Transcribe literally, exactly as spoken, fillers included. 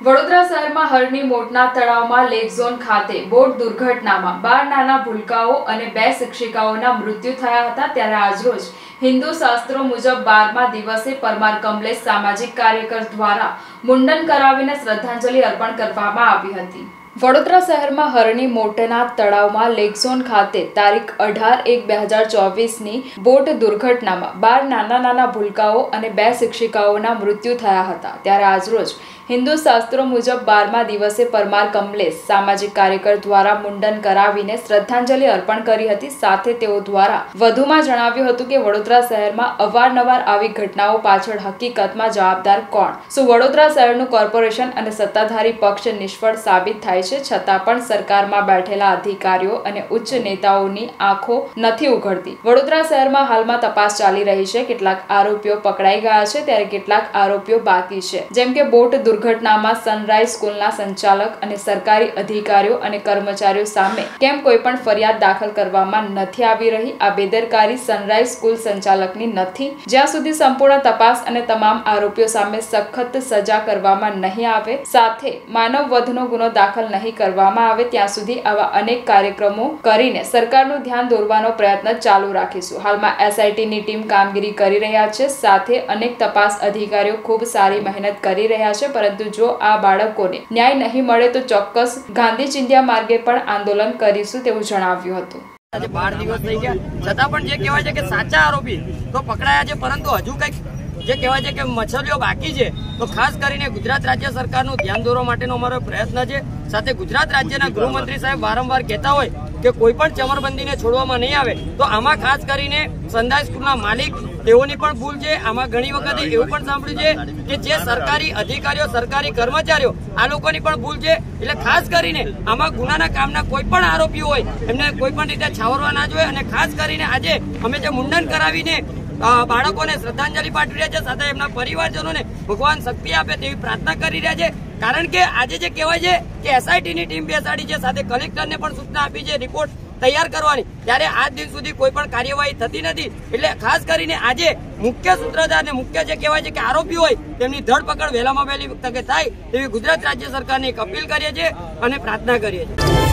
વડોદરા શહેરમાં હરની મોટના તળાવમાં lake zone ખાતે બોટ દુર્ઘટનામાં બાર નાના ભૂલકાઓ અને બે શિક્ષિકાઓના મૃત્યુ થયા હતા। ત્યારે આજરોજ હિન્દુ શાસ્ત્રો મુજબ બારમા દિવસે પરમાર કમલેશ સામાજિક કાર્યકર દ્વારા મુંડન કરાવીને શ્રદ્ધાંજલિ અર્પણ કરવામાં આવી હતી। વડોદરા શહેરમાં હરની મોટના તળાવમાં લેક ઝોન ખાતે તારીખ અઢાર એક બે હજાર ચોવીસ ની બોટ દુર્ઘટનામાં બાર નાના નાના ભૂલકાઓ અને બે શિક્ષિકાઓના મૃત્યુ થયા હતા। ત્યારે આજરોજ હિન્દુ શાસ્ત્રો મુજબ બારમા દિવસે પરમાર કમલેશ સામાજિક કાર્યકર દ્વારા મુંડન કરાવીને શ્રદ્ધાંજલિ અર્પણ કરી હતી। સાથે તેઓ દ્વારા વધુમાં જણાવ્યું હતું કે વડોદરા શહેરમાં અવારનવાર આવી ઘટનાઓ પાછળ હકીકતમાં જવાબદાર કોણ? શું વડોદરા શહેરનું કોર્પોરેશન અને સત્તાધારી પક્ષ નિષ્ફળ સાબિત થાય છે, છતાં પણ સરકારમાં બેઠેલા અધિકારીઓ અને ઉચ્ચ નેતાઓની આંખો નથી ઉઘડતી। વડોદરા શહેરમાં હાલમાં તપાસ ચાલી રહી છે। કેટલાક આરોપીઓ પકડાઈ ગયા છે, ત્યારે કેટલાક આરોપીઓ બાકી છે। જેમ કે બોટ દુર્ઘટનામાં સનરાઈઝ સ્કૂલના સંચાલક અને સરકારી અધિકારીઓ અને કર્મચારીઓ સામે કેમ કોઈ પણ ફરિયાદ દાખલ કરવામાં નથી આવી રહી? આ બેદરકારી સનરાઈઝ સ્કૂલ સંચાલકની નથી। જ્યાં સુધી સંપૂર્ણ તપાસ અને તમામ આરોપીઓ સામે સખત સજા કરવામાં નહીં આવે, સાથે માનવ વધનો ગુનો દાખલ નહીં કરવામાં આવે, ત્યાં સુધી આવા અનેક કાર્યક્રમો કરીને સરકારનું ધ્યાન દોરવાનો પ્રયત્ન ચાલુ રાખીશું। હાલમાં એસઆઈટીની ટીમ કામગીરી કરી રહ્યા છે, સાથે અનેક તપાસ અધિકારીઓ ખૂબ સારી મહેનત કરી રહ્યા છે। પરંતુ જો આ બાળકોને ન્યાય નહીં મળે તો ચોક્કસ ગાંધી ચિંધ્યા માર્ગે પણ આંદોલન કરીશું તેવું જણાવ્યું હતું। આજે બાર દિવસ થઈ ગયા છતાં પણ જે કહેવાય છે કે સાચા આરોપી તો પકડાયા છે, પરંતુ હજુ કંઈક જે કહેવાય છે કે મછલીઓ બાકી છે। તો ખાસ કરીને ગુજરાત રાજ્ય સરકારનું ધ્યાન દોરવા માટેનો અમારો પ્રયત્ન છે। સાથે ગુજરાત રાજ્યના ગૃહમંત્રી સાહેબ વારંવાર કહેતા હોય કે કોઈ પણ ચમરબંધીને છોડવામાં નહીં આવે, તો આમાં ખાસ કરીને સનરાઈઝ સ્કૂલના માલિક તેઓની પણ ભૂલ છે। આમાં ઘણી વખતે એવું પણ સાંભળ્યું છે કે જે સરકારી અધિકારીઓ, સરકારી કર્મચારીઓ, આ લોકોની પણ ભૂલ છે। એટલે ખાસ કરીને આમાં ગુનાના કામના કોઈ પણ આરોપીઓ હોય એમને કોઈ પણ રીતે છાવરવા ના જોઈએ। અને ખાસ કરીને આજે અમે જે મુંડન કરાવીને બાળકોને શ્રદ્ધાંજલિ પાઠવી રહ્યા છે, સાથે એમના પરિવારજનોને ભગવાન શક્તિ આપે તેવી પ્રાર્થના કરી રહ્યા છે। કારણ કે આજે જે કહેવાય છે કે એસઆઈટી ની ટીમ બેસાડી છે, સાથે કલેક્ટરને પણ સૂચના આપી છે રિપોર્ટ તૈયાર કરવાની, ત્યારે આજ દિન સુધી કોઈ પણ કાર્યવાહી થતી નથી। એટલે ખાસ કરીને આજે મુખ્ય સૂત્રધાર અને મુખ્ય જે કહેવાય છે કે આરોપી હોય તેમની ધરપકડ વહેલામાં વહેલી તકે થાય તેવી ગુજરાત રાજ્ય સરકારને એક અપીલ કરીએ છીએ અને પ્રાર્થના કરીએ છીએ।